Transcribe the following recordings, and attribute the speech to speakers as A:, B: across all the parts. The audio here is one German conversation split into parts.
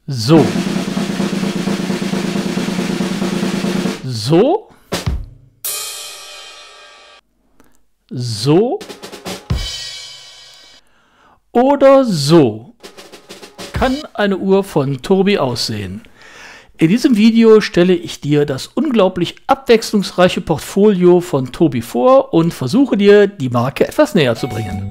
A: So. So. So. Oder so kann eine Uhr von Tobii aussehen. In diesem Video stelle ich dir das unglaublich abwechslungsreiche Portfolio von Tobii vor und versuche dir, die Marke etwas näher zu bringen.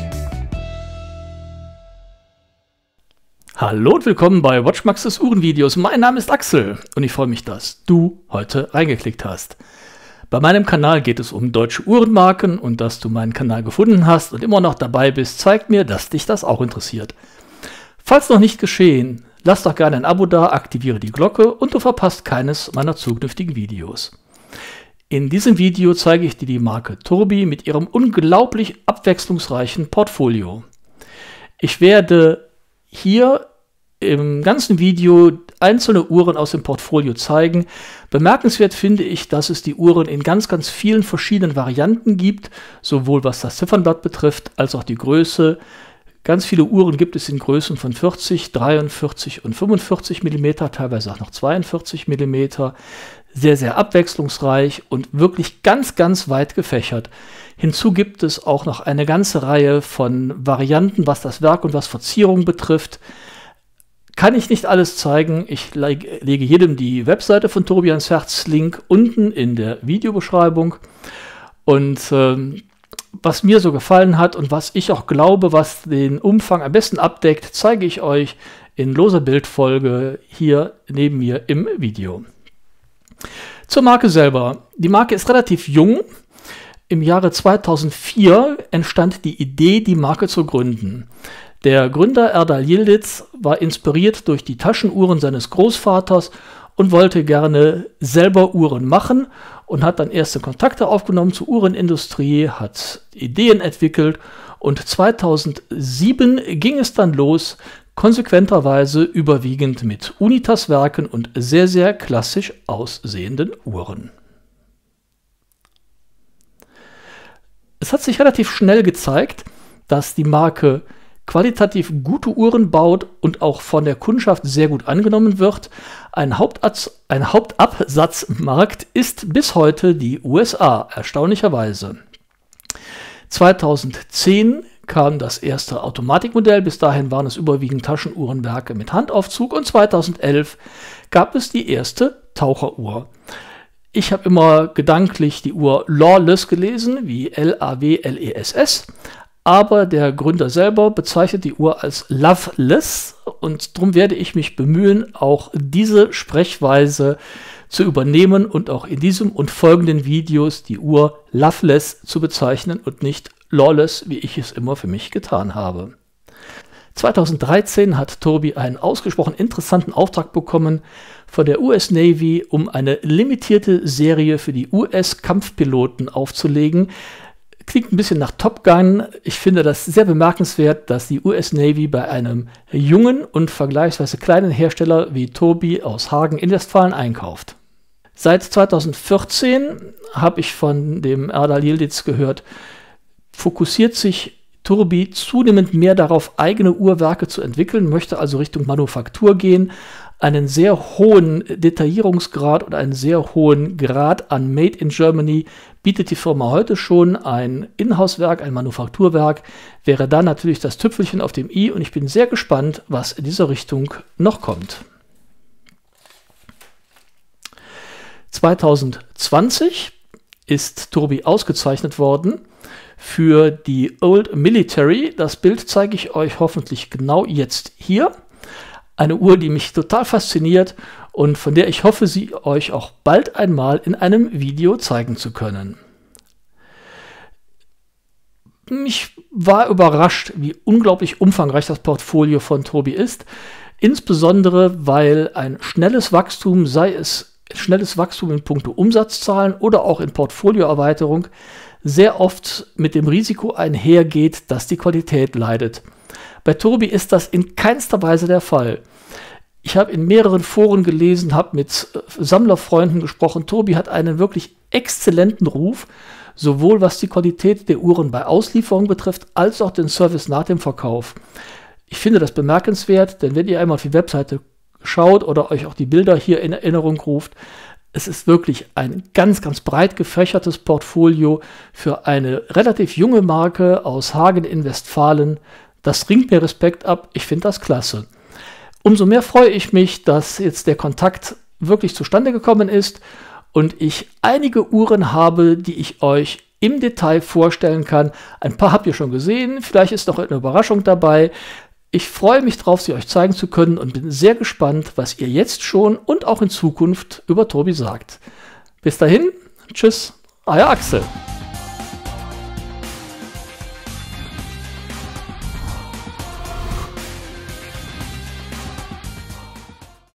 A: Hallo und willkommen bei WatchMax's Uhrenvideos. Mein Name ist Axel und ich freue mich, dass du heute reingeklickt hast. Bei meinem Kanal geht es um deutsche Uhrenmarken und dass du meinen Kanal gefunden hast und immer noch dabei bist, zeigt mir, dass dich das auch interessiert. Falls noch nicht geschehen, lass doch gerne ein Abo da, aktiviere die Glocke und du verpasst keines meiner zukünftigen Videos. In diesem Video zeige ich dir die Marke Tobii mit ihrem unglaublich abwechslungsreichen Portfolio. Ich werde hier im ganzen Video einzelne Uhren aus dem Portfolio zeigen. Bemerkenswert finde ich, dass es die Uhren in ganz vielen verschiedenen Varianten gibt, sowohl was das Ziffernblatt betrifft, als auch die Größe. Ganz viele Uhren gibt es in Größen von 40, 43 und 45 mm, teilweise auch noch 42 mm. Sehr abwechslungsreich und wirklich ganz weit gefächert. Hinzu gibt es auch noch eine ganze Reihe von Varianten, was das Werk und was Verzierung betrifft. Kann ich nicht alles zeigen. Ich lege jedem die Webseite von Tobii ans Herz, Link unten in der Videobeschreibung. Und was mir so gefallen hat und was ich auch glaube, was den Umfang am besten abdeckt, zeige ich euch in loser Bildfolge hier neben mir im Video. Zur Marke selber. Die Marke ist relativ jung. Im Jahre 2004 entstand die Idee, die Marke zu gründen. Der Gründer Erdal Yildiz war inspiriert durch die Taschenuhren seines Großvaters und wollte gerne selber Uhren machen und hat dann erste Kontakte aufgenommen zur Uhrenindustrie, hat Ideen entwickelt und 2007 ging es dann los, konsequenterweise überwiegend mit Unitas-Werken und sehr klassisch aussehenden Uhren. Es hat sich relativ schnell gezeigt, dass die Marke qualitativ gute Uhren baut und auch von der Kundschaft sehr gut angenommen wird. Ein Hauptabsatzmarkt ist bis heute die USA, erstaunlicherweise. 2010 kam das erste Automatikmodell, bis dahin waren es überwiegend Taschenuhrenwerke mit Handaufzug und 2011 gab es die erste Taucheruhr. Ich habe immer gedanklich die Uhr Lawless gelesen, wie L-A-W-L-E-S-S, aber der Gründer selber bezeichnet die Uhr als Loveless und darum werde ich mich bemühen, auch diese Sprechweise zu übernehmen und auch in diesem und folgenden Videos die Uhr Loveless zu bezeichnen und nicht Lawless, wie ich es immer für mich getan habe. 2013 hat Tobii einen ausgesprochen interessanten Auftrag bekommen von der US Navy, um eine limitierte Serie für die US-Kampfpiloten aufzulegen. Klingt ein bisschen nach Top Gun. Ich finde das sehr bemerkenswert, dass die US Navy bei einem jungen und vergleichsweise kleinen Hersteller wie Tobii aus Hagen in Westfalen einkauft. Seit 2014 habe ich von dem Erdal Yildiz gehört, fokussiert sich Tobii zunehmend mehr darauf, eigene Uhrwerke zu entwickeln, möchte also Richtung Manufaktur gehen. Einen sehr hohen Detaillierungsgrad und einen sehr hohen Grad an Made in Germany bietet die Firma heute schon. Ein Inhouse-Werk, ein Manufakturwerk wäre da natürlich das Tüpfelchen auf dem i und ich bin sehr gespannt, was in dieser Richtung noch kommt. 2020 ist Tobii ausgezeichnet worden für die Old Military. Das Bild zeige ich euch hoffentlich genau jetzt hier. Eine Uhr, die mich total fasziniert und von der ich hoffe, sie euch auch bald einmal in einem Video zeigen zu können. Ich war überrascht, wie unglaublich umfangreich das Portfolio von Tobii ist. Insbesondere, weil ein schnelles Wachstum, sei es schnelles Wachstum in puncto Umsatzzahlen oder auch in Portfolioerweiterung, sehr oft mit dem Risiko einhergeht, dass die Qualität leidet. Bei Tobii ist das in keinster Weise der Fall. Ich habe in mehreren Foren gelesen, habe mit Sammlerfreunden gesprochen. Tobii hat einen wirklich exzellenten Ruf, sowohl was die Qualität der Uhren bei Auslieferung betrifft, als auch den Service nach dem Verkauf. Ich finde das bemerkenswert, denn wenn ihr einmal auf die Webseite geschaut oder euch auch die Bilder hier in Erinnerung ruft. Es ist wirklich ein ganz, ganz breit gefächertes Portfolio für eine relativ junge Marke aus Hagen in Westfalen. Das ringt mir Respekt ab. Ich finde das klasse. Umso mehr freue ich mich, dass jetzt der Kontakt wirklich zustande gekommen ist und ich einige Uhren habe, die ich euch im Detail vorstellen kann. Ein paar habt ihr schon gesehen, vielleicht ist noch eine Überraschung dabei. Ich freue mich drauf, sie euch zeigen zu können und bin sehr gespannt, was ihr jetzt schon und auch in Zukunft über Tobi sagt. Bis dahin, tschüss, euer Axel.